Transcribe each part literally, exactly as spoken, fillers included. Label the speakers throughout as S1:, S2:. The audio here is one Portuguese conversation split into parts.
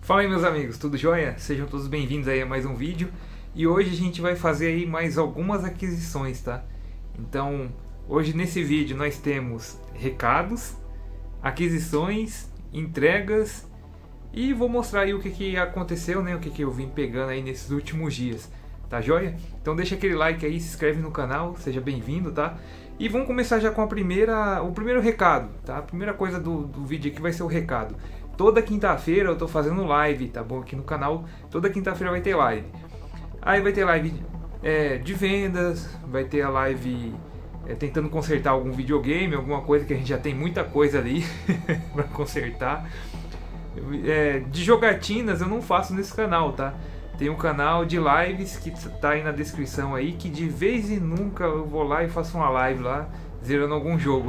S1: Fala aí meus amigos, tudo jóia? Sejam todos bem-vindos aí a mais um vídeo. E hoje a gente vai fazer aí mais algumas aquisições, tá? Então, hoje nesse vídeo nós temos recados, aquisições, entregas e vou mostrar aí o que, que aconteceu, né? O que, que eu vim pegando aí nesses últimos dias, tá jóia? Então deixa aquele like aí, se inscreve no canal, seja bem-vindo, tá? E vamos começar já com a primeira, o primeiro recado, tá? A primeira coisa do, do vídeo aqui vai ser o recado. Toda quinta-feira eu tô fazendo live, tá bom? Aqui no canal, toda quinta-feira vai ter live. Aí vai ter live é, de vendas, vai ter a live é, tentando consertar algum videogame, alguma coisa que a gente já tem muita coisa ali pra consertar. É, de jogatinas eu não faço nesse canal, tá? Tem um canal de lives que tá aí na descrição aí, que de vez em nunca eu vou lá e faço uma live lá, zerando algum jogo.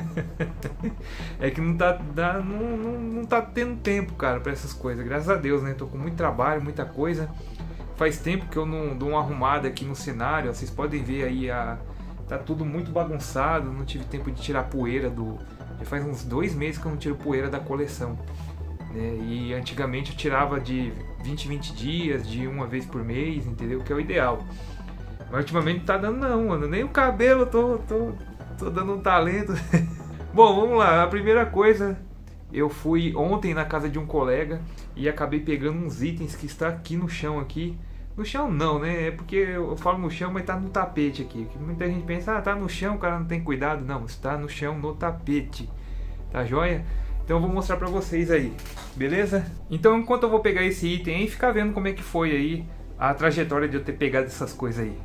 S1: É que não tá, dá, não, não, não tá tendo tempo, cara, pra essas coisas. Graças a Deus, né? Tô com muito trabalho, muita coisa. Faz tempo que eu não dou uma arrumada aqui no cenário. Ó, vocês podem ver aí, a, tá tudo muito bagunçado. Não tive tempo de tirar poeira do... Já faz uns dois meses que eu não tiro poeira da coleção, né? E antigamente eu tirava de vinte em vinte dias, de uma vez por mês, entendeu? Que é o ideal. Mas ultimamente não tá dando não, mano. Nem o cabelo eu tô... tô... Tô dando um talento. Bom, vamos lá. A primeira coisa, eu fui ontem na casa de um colega e acabei pegando uns itens que está aqui no chão aqui. No chão não, né? É porque eu falo no chão, mas tá no tapete aqui. Muita gente pensa, ah, tá no chão, o cara não tem cuidado. Não, está no chão, no tapete. Tá joia? Então eu vou mostrar pra vocês aí, beleza? Então enquanto eu vou pegar esse item aí, ficar vendo como é que foi aí a trajetória de eu ter pegado essas coisas aí.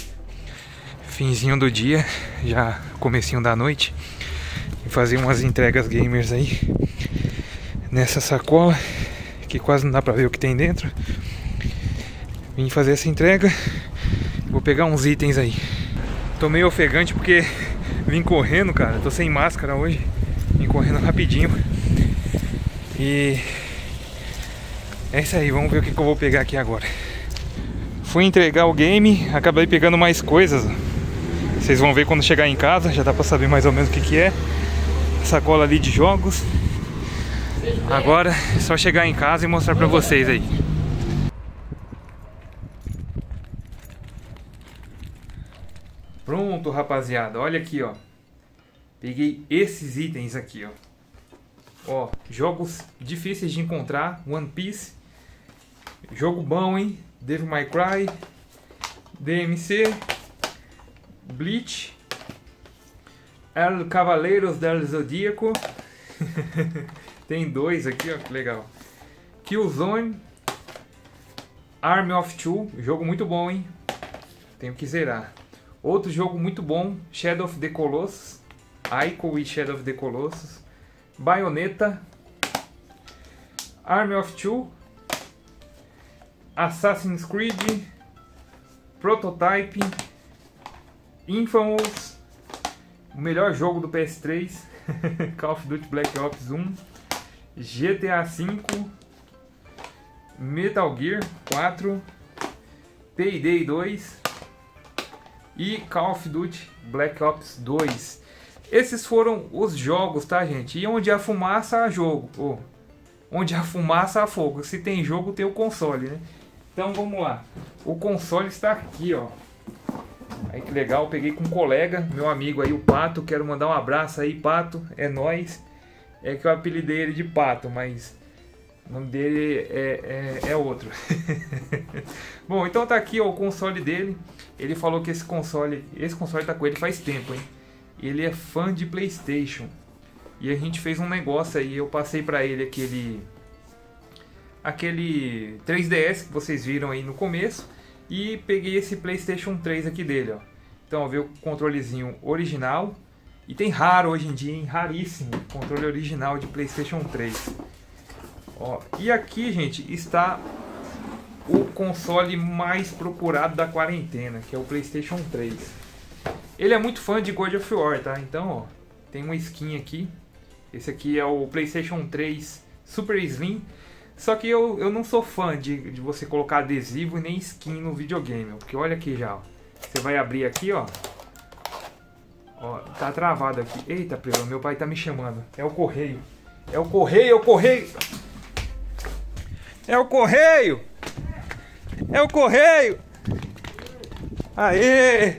S1: Finzinho do dia, já comecinho da noite, e fazer umas entregas gamers aí nessa sacola que quase não dá pra ver o que tem dentro. Vim fazer essa entrega, vou pegar uns itens aí. Tô meio ofegante porque vim correndo, cara, tô sem máscara hoje, vim correndo rapidinho. E é isso aí, vamos ver o que, que eu vou pegar aqui agora. Fui entregar o game, acabei pegando mais coisas. Vocês vão ver quando chegar em casa, já dá pra saber mais ou menos o que que é. Sacola ali de jogos. Agora é só chegar em casa e mostrar pra vocês aí. Pronto, rapaziada, olha aqui, ó. Peguei esses itens aqui, ó. Ó, jogos difíceis de encontrar, One Piece. Jogo bom, hein? Devil May Cry, D M C, Bleach, El Cavaleiros del Zodíaco. Tem dois aqui, ó, que legal. Killzone, Army of Two, jogo muito bom, hein? Tenho que zerar. Outro jogo muito bom, Shadow of the Colossus, Ico e Shadow of the Colossus, Bayonetta, Army of Two, Assassin's Creed, Prototype, Infamous, o melhor jogo do P S três, Call of Duty Black Ops um, G T A cinco, Metal Gear quatro, Payday dois e Call of Duty Black Ops dois. Esses foram os jogos, tá, gente? E onde há fumaça, há jogo. Oh, onde há fumaça, há fogo. Se tem jogo, tem o console, né? Então vamos lá. O console está aqui, ó. Aí que legal, peguei com um colega, meu amigo aí, o Pato. Quero mandar um abraço aí, Pato. É nóis. É que eu apelidei ele de Pato, mas o nome dele é, é, é outro. Bom, então tá aqui, ó, o console dele. Ele falou que esse console, esse console tá com ele faz tempo, hein? Ele é fã de PlayStation. E a gente fez um negócio aí, eu passei pra ele aquele... aquele três D S que vocês viram aí no começo. E peguei esse PlayStation três aqui dele, ó. Então, ó, vê o controlezinho original. E tem raro hoje em dia, hein? Raríssimo. Controle original de PlayStation três. Ó, e aqui, gente, está o console mais procurado da quarentena, que é o PlayStation três. Ele é muito fã de God of War, tá? Então, ó, tem uma skin aqui. Esse aqui é o PlayStation três Super Slim. Só que eu, eu não sou fã de, de você colocar adesivo e nem skin no videogame. Porque olha aqui já, ó. Você vai abrir aqui, ó. Ó, tá travado aqui. Eita, prelo, meu pai tá me chamando. É o correio. É o correio, é o correio. É o correio! É o correio! Aê!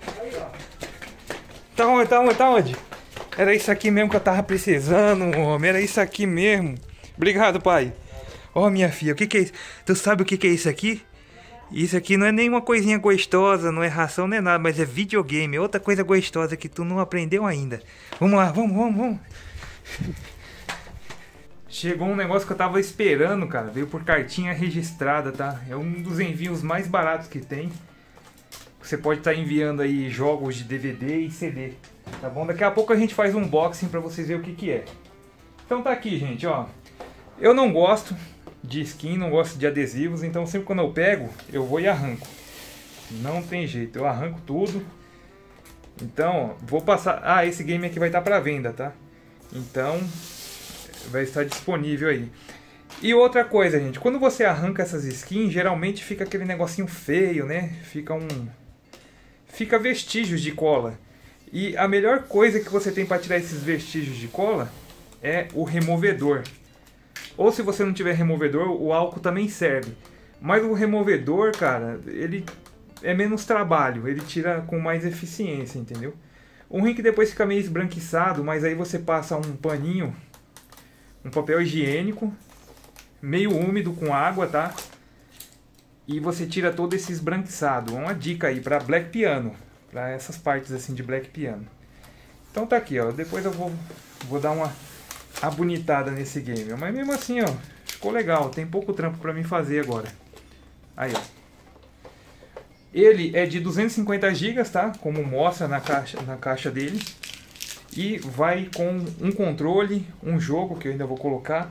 S1: Tá onde? Tá onde? Tá onde? Era isso aqui mesmo que eu tava precisando, homem. Era isso aqui mesmo. Obrigado, pai. Ó, oh, minha filha, o que que é isso? Tu sabe o que que é isso aqui? Isso aqui não é nenhuma coisinha gostosa, não é ração, nem nada, mas é videogame. É outra coisa gostosa que tu não aprendeu ainda. Vamos lá, vamos, vamos, vamos. Chegou um negócio que eu tava esperando, cara. Veio por cartinha registrada, tá? É um dos envios mais baratos que tem. Você pode estar enviando aí jogos de D V D e C D, tá bom? Daqui a pouco a gente faz um unboxing pra vocês verem o que que é. Então tá aqui, gente, ó. Eu não gosto de skin, não gosto de adesivos, então sempre quando eu pego, eu vou e arranco. Não tem jeito, eu arranco tudo. Então, vou passar... Ah, esse game aqui vai estar pra venda, tá? Então, vai estar disponível aí. E outra coisa, gente, quando você arranca essas skins, geralmente fica aquele negocinho feio, né? Fica um... Fica vestígios de cola. E a melhor coisa que você tem para tirar esses vestígios de cola é o removedor. Ou se você não tiver removedor, o álcool também serve. Mas o removedor, cara, ele é menos trabalho, ele tira com mais eficiência, entendeu? O ruim é que depois fica meio esbranquiçado, mas aí você passa um paninho, um papel higiênico, meio úmido com água, tá? E você tira todo esse esbranquiçado. Uma dica aí para Black Piano, para essas partes assim de Black Piano. Então tá aqui, ó. Depois eu vou, vou dar uma abonitada nesse game. Mas mesmo assim, ó, ficou legal. Tem pouco trampo para mim fazer agora. Aí, ó. Ele é de duzentos e cinquenta gigas, tá? Como mostra na caixa, na caixa dele. E vai com um controle, um jogo que eu ainda vou colocar.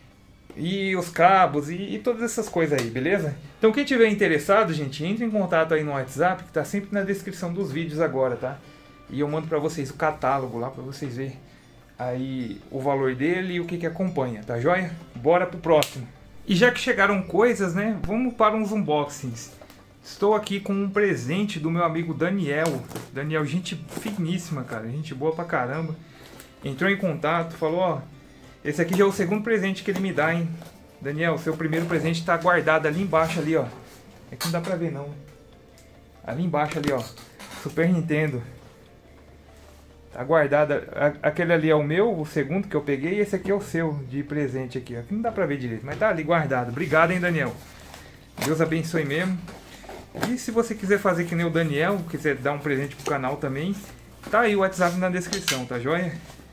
S1: E os cabos e, e todas essas coisas aí, beleza? Então quem tiver interessado, gente, entre em contato aí no WhatsApp, que tá sempre na descrição dos vídeos agora, tá? E eu mando pra vocês o catálogo lá, pra vocês verem aí o valor dele e o que que acompanha, tá joia? Bora pro próximo. E já que chegaram coisas, né, vamos para uns unboxings. Estou aqui com um presente do meu amigo Daniel. Daniel, gente finíssima, cara, gente boa pra caramba. Entrou em contato, falou, ó... Esse aqui já é o segundo presente que ele me dá, hein? Daniel, seu primeiro presente tá guardado ali embaixo ali, ó. É que não dá pra ver não. Ali embaixo ali, ó. Super Nintendo. Tá guardado. Aquele ali é o meu, o segundo que eu peguei. E esse aqui é o seu, de presente aqui. Aqui não dá pra ver direito, mas tá ali guardado. Obrigado, hein, Daniel. Deus abençoe mesmo. E se você quiser fazer que nem o Daniel, quiser dar um presente pro canal também, tá aí o WhatsApp na descrição, tá joia?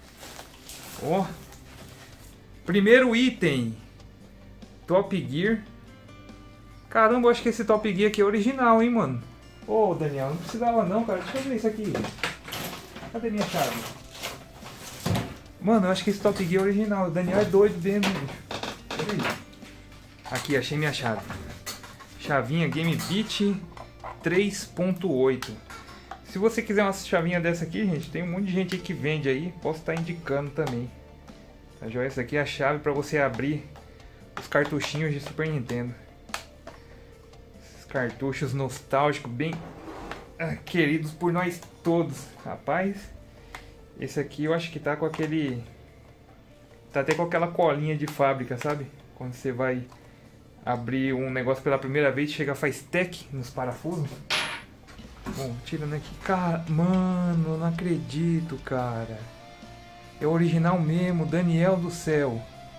S1: Ó. Primeiro item, Top Gear. Caramba, eu acho que esse Top Gear aqui é original, hein, mano. Ô, oh, Daniel, não precisava não, cara. Deixa eu ver isso aqui. Cadê minha chave? Mano, eu acho que esse Top Gear é original. O Daniel é doido dentro, bicho. Aqui, achei minha chave. Chavinha Game Beat três ponto oito. Se você quiser uma chavinha dessa aqui, gente, tem um monte de gente aí que vende aí. Posso estar indicando também. Tá joia? Essa aqui é a chave para você abrir os cartuchinhos de Super Nintendo. Esses cartuchos nostálgicos, bem ah, queridos por nós todos. Rapaz, esse aqui eu acho que tá com aquele... Tá até com aquela colinha de fábrica, sabe? Quando você vai abrir um negócio pela primeira vez, chega faz tec nos parafusos. Bom, tirando aqui. Cara, mano, não acredito, cara. É original mesmo, Daniel do céu.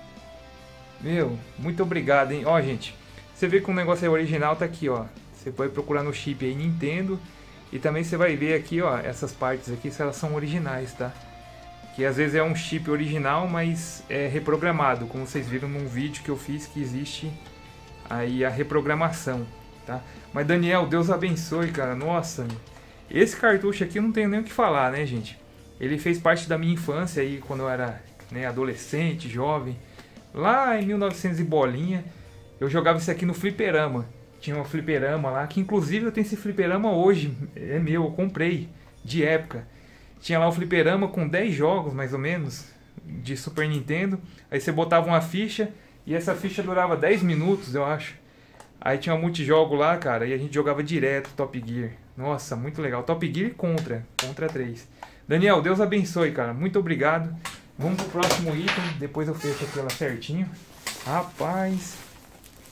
S1: Meu, muito obrigado, hein? Ó, gente, você vê que o negócio é original, tá aqui, ó. Você pode procurar no chip aí, Nintendo. E também você vai ver aqui, ó, essas partes aqui, se elas são originais, tá? Que às vezes é um chip original, mas é reprogramado. Como vocês viram num vídeo que eu fiz, que existe aí a reprogramação, tá? Mas Daniel, Deus abençoe, cara. Nossa, esse cartucho aqui eu não tenho nem o que falar, né, gente? Ele fez parte da minha infância aí, quando eu era, né, adolescente, jovem. Lá em mil e novecentos e bolinha, eu jogava isso aqui no fliperama. Tinha um fliperama lá, que inclusive eu tenho esse fliperama hoje. É meu, eu comprei, de época. Tinha lá um fliperama com dez jogos, mais ou menos, de Super Nintendo. Aí você botava uma ficha, e essa ficha durava dez minutos, eu acho. Aí tinha um multijogo lá, cara, e a gente jogava direto Top Gear. Nossa, muito legal. Top Gear Contra, Contra três. Daniel, Deus abençoe, cara. Muito obrigado. Vamos pro próximo item. Depois eu fecho aqui ela certinho. Rapaz.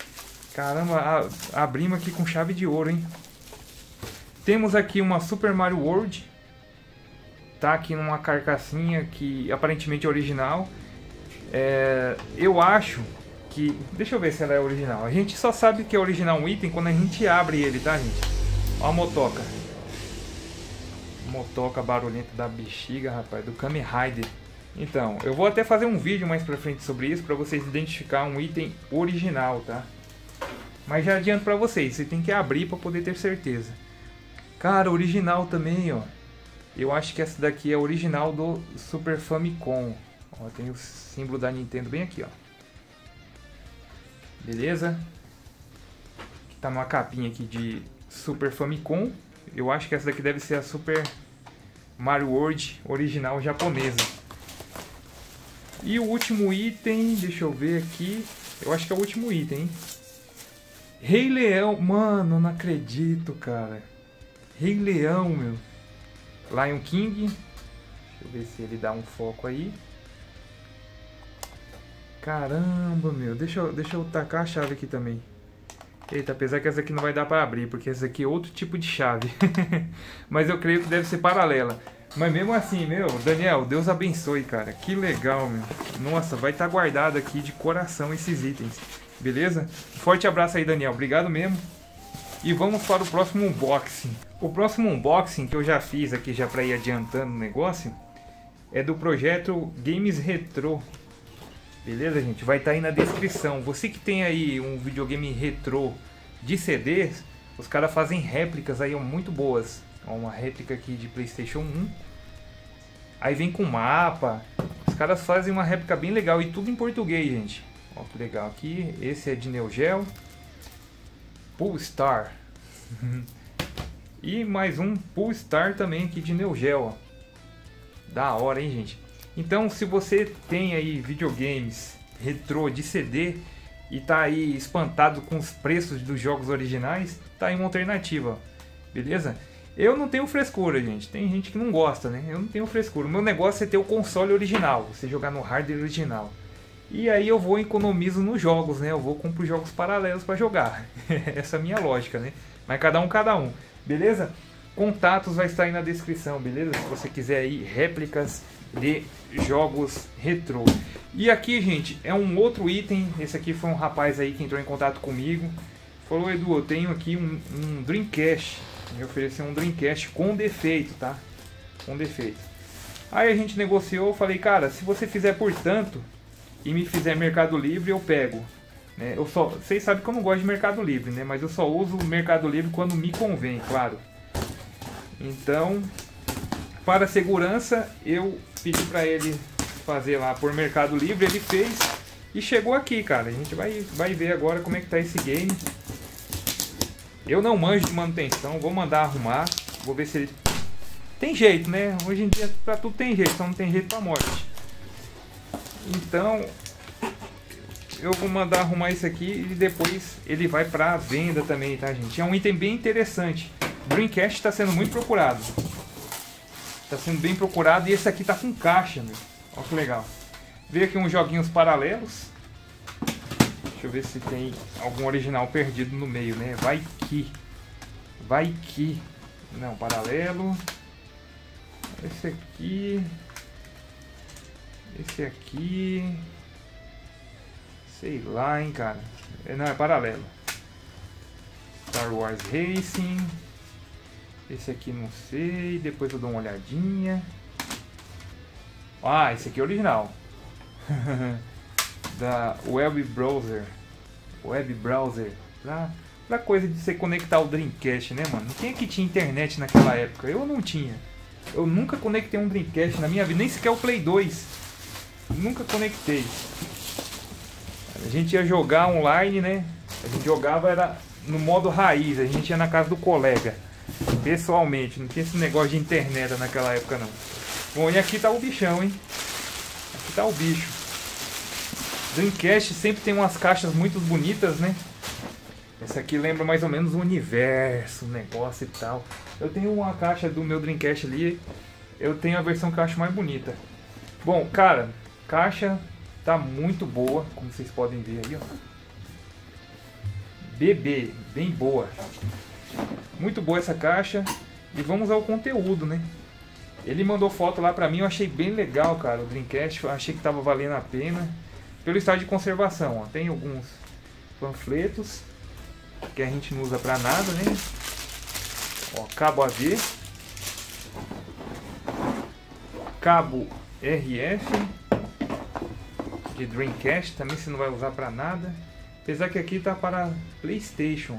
S1: Caramba, a, abrimos aqui com chave de ouro, hein? Temos aqui uma Super Mario World. Tá aqui numa carcassinha que aparentemente é original. É, eu acho que... Deixa eu ver se ela é original. A gente só sabe que é original um item quando a gente abre ele, tá, gente? Ó a motoca. Motoca barulhenta da bexiga, rapaz, do Kamen Rider. Então, eu vou até fazer um vídeo mais pra frente sobre isso, pra vocês identificar um item original, tá? Mas já adianto pra vocês, você tem que abrir pra poder ter certeza. Cara, original também, ó. Eu acho que essa daqui é original do Super Famicom. Ó, tem o símbolo da Nintendo bem aqui, ó. Beleza? Tá numa capinha aqui de Super Famicom. Eu acho que essa daqui deve ser a Super Mario World original japonesa. E o último item, deixa eu ver aqui. Eu acho que é o último item, hein? Rei Leão, mano, não acredito, cara. Rei Leão, meu. Lion King. Deixa eu ver se ele dá um foco aí. Caramba, meu. Deixa eu, deixa eu tacar a chave aqui também. Eita, apesar que essa aqui não vai dar pra abrir, porque essa aqui é outro tipo de chave. Mas eu creio que deve ser paralela. Mas mesmo assim, meu, Daniel, Deus abençoe, cara. Que legal, meu. Nossa, vai estar guardado aqui de coração esses itens. Beleza? Forte abraço aí, Daniel. Obrigado mesmo. E vamos para o próximo unboxing. O próximo unboxing que eu já fiz aqui, já para ir adiantando o negócio, é do projeto Games Retro. Beleza, gente? Vai estar aí na descrição. Você que tem aí um videogame retrô de C Ds, os caras fazem réplicas aí muito boas. Ó, uma réplica aqui de PlayStation um. Aí vem com mapa. Os caras fazem uma réplica bem legal e tudo em português, gente. Ó, que legal aqui. Esse é de Neo Geo. Poolstar. E mais um Poolstar também aqui de Neo Geo. Ó. Da hora, hein, gente? Então, se você tem aí videogames retrô de C D e tá aí espantado com os preços dos jogos originais, tá aí uma alternativa, beleza? Eu não tenho frescura, gente. Tem gente que não gosta, né? Eu não tenho frescura. O meu negócio é ter o console original, você jogar no hardware original. E aí eu vou economizo nos jogos, né? Eu vou comprar jogos paralelos para jogar. Essa é a minha lógica, né? Mas cada um, cada um. Beleza? Contatos vai estar aí na descrição, beleza? Se você quiser aí réplicas de jogos retrô. E aqui, gente, é um outro item. Esse aqui foi um rapaz aí que entrou em contato comigo. Falou: Edu, eu tenho aqui um, um Dreamcast. Me ofereceu um Dreamcast com defeito, tá? Com defeito. Aí a gente negociou, eu falei: cara, se você fizer por tanto e me fizer Mercado Livre, eu pego. Né? Eu só, vocês sabem que eu não gosto de Mercado Livre, né? Mas eu só uso o Mercado Livre quando me convém, claro. Então, para segurança, eu pedi para ele fazer lá por Mercado Livre, ele fez e chegou aqui, cara. A gente vai, vai ver agora como é que tá esse game. Eu não manjo de manutenção, vou mandar arrumar, vou ver se ele... Tem jeito, né? Hoje em dia pra tudo tem jeito, só não tem jeito pra morte. Então, eu vou mandar arrumar isso aqui e depois ele vai pra venda também, tá, gente? É um item bem interessante. O Dreamcast está sendo muito procurado. Está sendo bem procurado e esse aqui tá com caixa, meu. Olha que legal. Veio aqui uns joguinhos paralelos. Deixa eu ver se tem algum original perdido no meio, né? Vai que. Vai que. Não, paralelo. Esse aqui. Esse aqui. Sei lá, hein, cara. Não, é paralelo. Star Wars Racing. Esse aqui não sei. Depois eu dou uma olhadinha. Ah, esse aqui é original. Da Web Browser. Web Browser. Pra, pra coisa de você conectar o Dreamcast, né, mano? Quem é que tinha internet naquela época? Eu não tinha. Eu nunca conectei um Dreamcast na minha vida. Nem sequer o Play dois. Nunca conectei. A gente ia jogar online, né? A gente jogava era no modo raiz. A gente ia na casa do colega. Pessoalmente. Não tinha esse negócio de internet naquela época, não. Bom, e aqui tá o bichão, hein? Aqui tá o bicho. Dreamcast sempre tem umas caixas muito bonitas, né? Essa aqui lembra mais ou menos o universo, o negócio e tal. Eu tenho uma caixa do meu Dreamcast ali. Eu tenho a versão que eu acho mais bonita. Bom, cara, caixa tá muito boa, como vocês podem ver aí, ó. B B, bem boa. Muito boa essa caixa. E vamos ao conteúdo, né? Ele mandou foto lá pra mim, eu achei bem legal, cara, o Dreamcast. Eu achei que tava valendo a pena. Pelo estado de conservação, ó. Tem alguns panfletos que a gente não usa pra nada, né? Ó, cabo A V, cabo R F de Dreamcast, também você não vai usar pra nada. Apesar que aqui tá para PlayStation.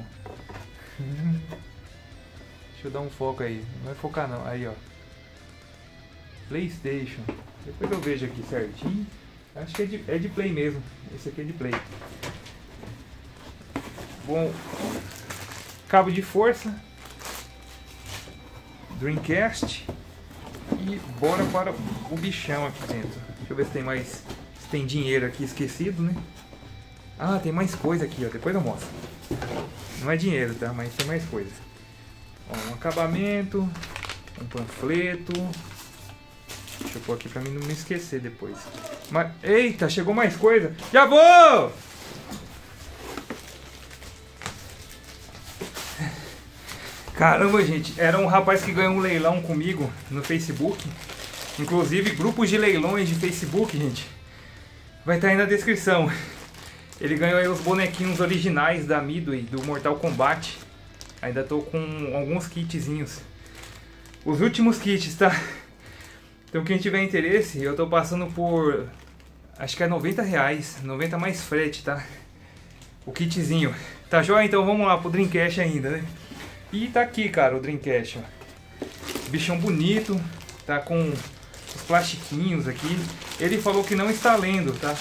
S1: Deixa eu dar um foco aí, não vai focar não, aí ó, PlayStation. Depois eu vejo aqui certinho. Acho que é de, é de Play mesmo, esse aqui é de Play. Bom, cabo de força, Dreamcast, e bora para o bichão aqui dentro. Deixa eu ver se tem mais, se tem dinheiro aqui esquecido, né? Ah, tem mais coisa aqui, ó. Depois eu mostro. Não é dinheiro, tá? Mas tem mais coisa. Ó, um acabamento, um panfleto. Deixa eu pôr aqui pra mim não me esquecer depois. Mas, eita, chegou mais coisa. Já vou! Caramba, gente, era um rapaz que ganhou um leilão comigo no Facebook. Inclusive, grupos de leilões de Facebook, gente, vai estar aí na descrição. Ele ganhou aí os bonequinhos originais da Midway, do Mortal Kombat. Ainda tô com alguns kitzinhos. Os últimos kits, tá? Então quem tiver interesse, eu tô passando por... acho que é noventa reais. noventa mais frete, tá? O kitzinho. Tá joia? Então vamos lá pro Dreamcast ainda, né? E tá aqui, cara, o Dreamcast, ó. Bichão bonito, tá com os plastiquinhos aqui. Ele falou que não está lendo, tá?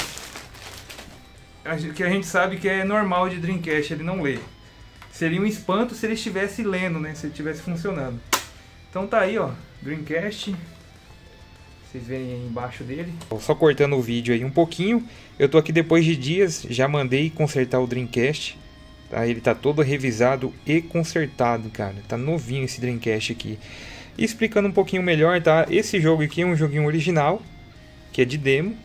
S1: Que a gente sabe que é normal de Dreamcast, ele não lê. Seria um espanto se ele estivesse lendo, né? Se ele estivesse funcionando. Então tá aí, ó, Dreamcast. Vocês verem aí embaixo dele. Só cortando o vídeo aí um pouquinho. Eu tô aqui depois de dias, já mandei consertar o Dreamcast. Tá? Ele tá todo revisado e consertado, cara. Tá novinho esse Dreamcast aqui. E explicando um pouquinho melhor, tá? Esse jogo aqui é um joguinho original, que é de demo.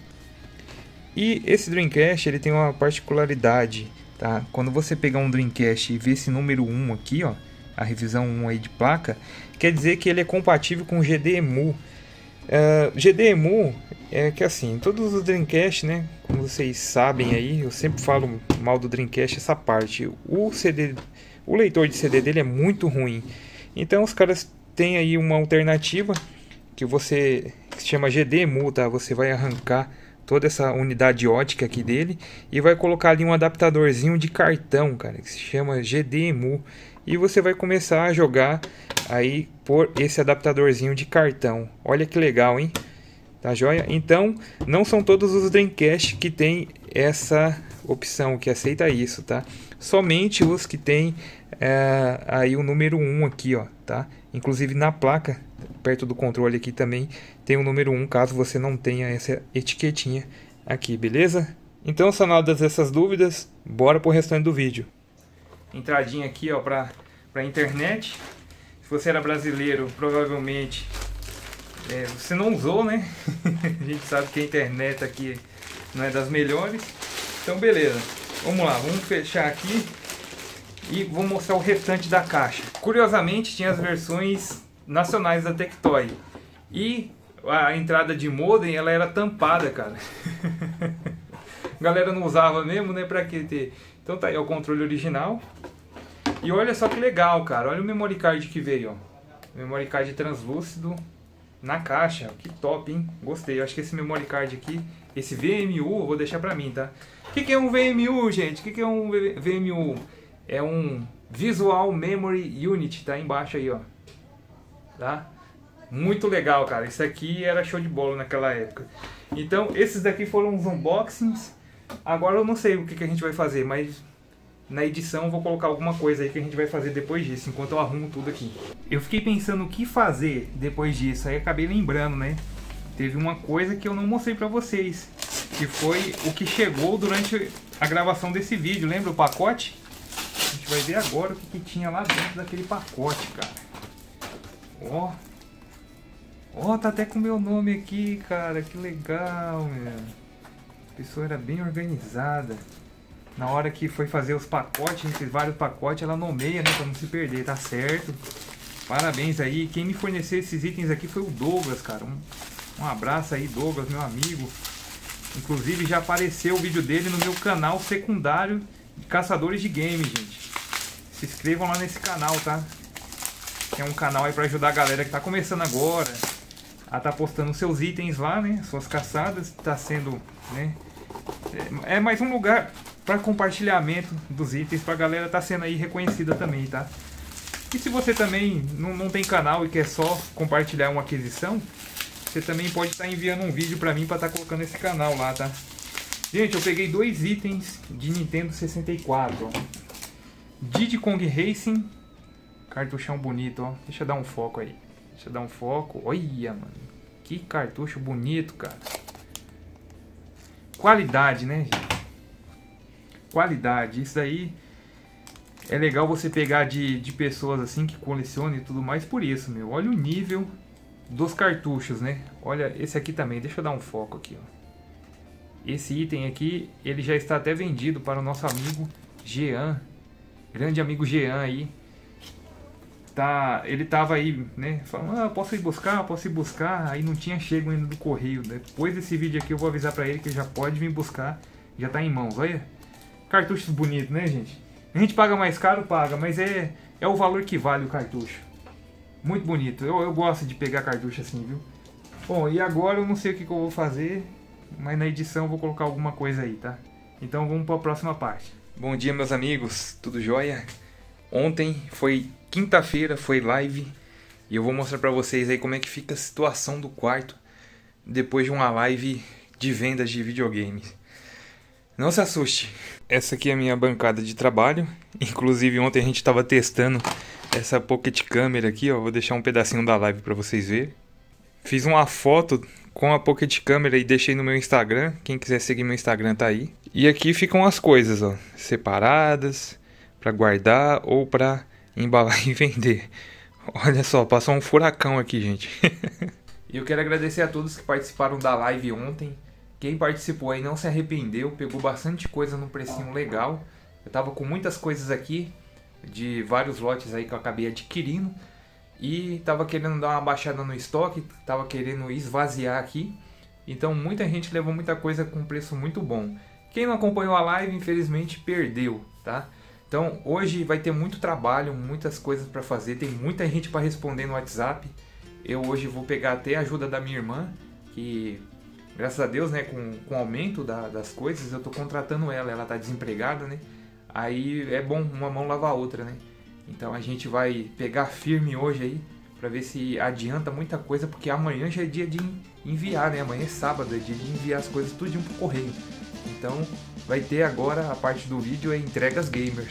S1: E esse Dreamcast, ele tem uma particularidade, tá? Quando você pegar um Dreamcast e ver esse número um aqui, ó, a revisão um aí de placa, quer dizer que ele é compatível com G D E M U. Uh, G D E M U é que assim, todos os Dreamcast, né, como vocês sabem aí, eu sempre falo mal do Dreamcast essa parte. O C D, o leitor de C D dele é muito ruim. Então os caras têm aí uma alternativa que você que se chama G D E M U, tá? Você vai arrancar toda essa unidade ótica aqui dele e vai colocar ali um adaptadorzinho de cartão, cara, que se chama G D E M U, e você vai começar a jogar aí por esse adaptadorzinho de cartão. Olha que legal, hein? Tá joia? Então, não são todos os Dreamcast que tem essa opção, que aceita isso, tá? Somente os que tem é, aí o número um aqui, ó, tá? Inclusive na placa, perto do controle aqui também, tem o número um, caso você não tenha essa etiquetinha aqui, beleza? Então, sanadas essas dúvidas, bora pro restante do vídeo. Entradinha aqui, ó, pra, pra internet. Se você era brasileiro, provavelmente é, você não usou, né? A gente sabe que a internet aqui não é das melhores. Então, beleza. Vamos lá, vamos fechar aqui e vou mostrar o restante da caixa. Curiosamente, tinha as versões nacionais da Tectoy. E a entrada de modem, ela era tampada, cara. A galera não usava mesmo, né? Pra que ter? Então tá aí, ó, o controle original. E olha só que legal, cara. Olha o memory card que veio, ó. Memory card translúcido na caixa. Que top, hein? Gostei. Eu acho que esse memory card aqui, esse V M U, eu vou deixar pra mim, tá? O que, que é um V M U, gente? O que, que é um V M U? É um Visual Memory Unit, tá embaixo aí, ó. Tá? Muito legal, cara. Isso aqui era show de bola naquela época. Então, esses daqui foram os unboxings. Agora eu não sei o que, que a gente vai fazer, mas na edição eu vou colocar alguma coisa aí que a gente vai fazer depois disso, enquanto eu arrumo tudo aqui. Eu fiquei pensando o que fazer depois disso, aí acabei lembrando, né? Teve uma coisa que eu não mostrei pra vocês, que foi o que chegou durante a gravação desse vídeo. Lembra o pacote? A gente vai ver agora o que, que tinha lá dentro daquele pacote, cara. Ó. Ó, tá até com o meu nome aqui, cara. Que legal, meu. A pessoa era bem organizada. Na hora que foi fazer os pacotes, a gente fez vários pacotes, ela nomeia, né, pra não se perder, tá certo. Parabéns aí. Quem me forneceu esses itens aqui foi o Douglas, cara. Um, um abraço aí, Douglas, meu amigo. Inclusive já apareceu o vídeo dele no meu canal secundário de Caçadores de Games, gente. Se inscrevam lá nesse canal, tá? É um canal aí pra ajudar a galera que tá começando agora a tá postando seus itens lá, né? Suas caçadas. Tá sendo, né? É mais um lugar para compartilhamento dos itens pra galera tá sendo aí reconhecida também, tá? E se você também não, não tem canal e quer só compartilhar uma aquisição, você também pode estar enviando um vídeo pra mim pra estar colocando esse canal lá, tá? Gente, eu peguei dois itens de Nintendo sessenta e quatro, ó. Diddy Kong Racing, cartuchão bonito, ó. Deixa eu dar um foco aí. Deixa eu dar um foco. Olha, mano. Que cartucho bonito, cara. Qualidade, né, gente? Qualidade. Isso aí é legal você pegar de, de pessoas assim que colecionam e tudo mais por isso, meu. Olha o nível dos cartuchos, né? Olha esse aqui também. Deixa eu dar um foco aqui, ó. Esse item aqui, ele já está até vendido para o nosso amigo Jean. Grande amigo Jean aí. Tá, ele tava aí, né, falando, ah, posso ir buscar, posso ir buscar, aí não tinha chego ainda do correio. Depois desse vídeo aqui eu vou avisar pra ele que ele já pode vir buscar, já tá em mãos, olha. Cartuchos bonitos, né, gente? A gente paga mais caro, paga, mas é, é o valor que vale o cartucho. Muito bonito, eu, eu gosto de pegar cartucho assim, viu? Bom, e agora eu não sei o que, que eu vou fazer, mas na edição eu vou colocar alguma coisa aí, tá? Então vamos para a próxima parte. Bom dia, meus amigos, tudo jóia? Ontem foi quinta-feira, foi live e eu vou mostrar pra vocês aí como é que fica a situação do quarto depois de uma live de vendas de videogames. Não se assuste. Essa aqui é a minha bancada de trabalho. Inclusive ontem a gente estava testando essa Pocket Camera aqui, ó. Vou deixar um pedacinho da live para vocês verem. Fiz uma foto com a Pocket Camera e deixei no meu Instagram. Quem quiser seguir meu Instagram tá aí. E aqui ficam as coisas, ó, separadas para guardar ou para embalar e vender. Olha só, passou um furacão aqui, gente. E eu quero agradecer a todos que participaram da live ontem. Quem participou aí não se arrependeu, pegou bastante coisa num precinho legal. Eu tava com muitas coisas aqui, de vários lotes aí que eu acabei adquirindo. E tava querendo dar uma baixada no estoque, tava querendo esvaziar aqui. Então muita gente levou muita coisa com preço muito bom. Quem não acompanhou a live, infelizmente, perdeu, tá? Então hoje vai ter muito trabalho, muitas coisas para fazer, tem muita gente para responder no WhatsApp. Eu hoje vou pegar até a ajuda da minha irmã, que graças a Deus, né, com, com o aumento da, das coisas, eu tô contratando ela, ela tá desempregada, né? Aí é bom uma mão lavar a outra, né? Então a gente vai pegar firme hoje aí, para ver se adianta muita coisa, porque amanhã já é dia de enviar, né? Amanhã é sábado, é dia de enviar as coisas tudinho pro correio. Então vai ter agora a parte do vídeo, é entregas gamers.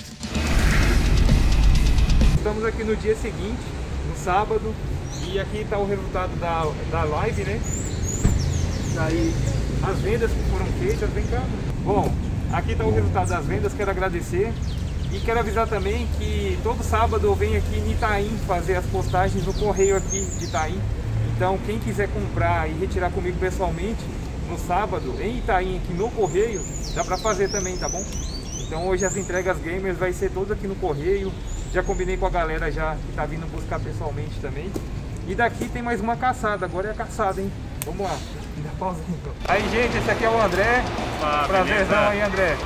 S1: Estamos aqui no dia seguinte, no sábado, e aqui está o resultado da, da live, né? Daí as vendas que foram feitas, vem cá. Bom, aqui está o resultado das vendas, quero agradecer. E quero avisar também que todo sábado eu venho aqui em Itaim fazer as postagens no correio aqui de Itaim. Então quem quiser comprar e retirar comigo pessoalmente no sábado em Itaim aqui no correio, dá pra fazer também, tá bom? Então hoje as entregas gamers vai ser todas aqui no correio. Já combinei com a galera já que tá vindo buscar pessoalmente também. E daqui tem mais uma caçada, agora é a caçada, hein? Vamos lá, dá pausa aí então. Aí gente, esse aqui é o André.
S2: Ah,
S1: prazerzão aí, André.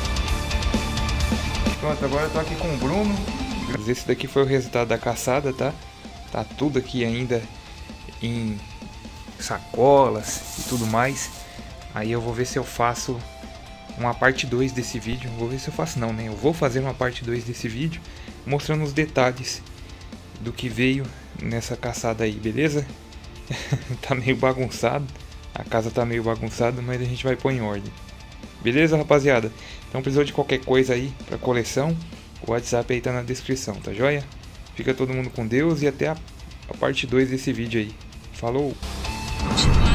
S1: Pronto, agora eu tô aqui com o Bruno. Esse daqui foi o resultado da caçada, tá? Tá tudo aqui ainda em sacolas e tudo mais. Aí eu vou ver se eu faço uma parte dois desse vídeo. Vou ver se eu faço não, né? Eu vou fazer uma parte dois desse vídeo, mostrando os detalhes do que veio nessa caçada aí, beleza? Tá meio bagunçado. A casa tá meio bagunçada, mas a gente vai pôr em ordem. Beleza, rapaziada? Então precisou de qualquer coisa aí pra coleção, o WhatsApp aí tá na descrição, tá joia? Fica todo mundo com Deus e até a, a parte dois desse vídeo aí. Falou!